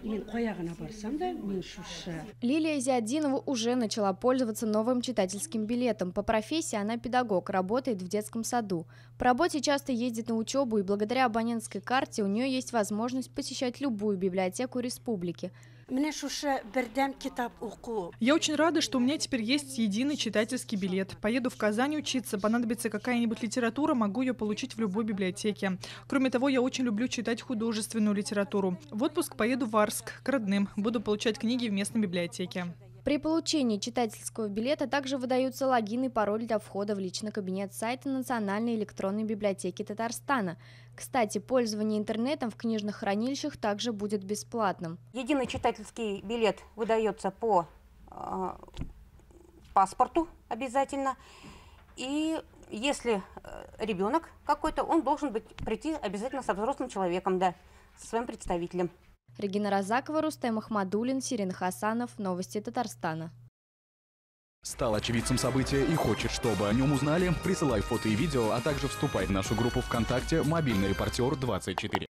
Лилия Зиаддинова уже начала пользоваться новым читательским билетом. По профессии она педагог, работает в детском саду. По работе часто ездит на учебу, и благодаря абонентской карте у нее есть возможность посещать любую библиотеку республики. Я очень рада, что у меня теперь есть единый читательский билет. Поеду в Казань учиться, понадобится какая-нибудь литература, могу ее получить в любой библиотеке. Кроме того, я очень люблю читать художественную литературу. В отпуск поеду в Арск, к родным. Буду получать книги в местной библиотеке. При получении читательского билета также выдаются логин и пароль для входа в личный кабинет сайта Национальной электронной библиотеки Татарстана. Кстати, пользование интернетом в книжных хранилищах также будет бесплатным. Единый читательский билет выдается по паспорту обязательно. И если ребенок какой-то, он должен прийти обязательно со взрослым человеком, да, со своим представителем. Регина Разакова, Рустем Ахмадуллин, Сирин Хасанов. Новости Татарстана. Стал очевидцем события и хочет, чтобы о нем узнали? Присылай фото и видео, а также вступай в нашу группу ВКонтакте «Мобильный репортер 24».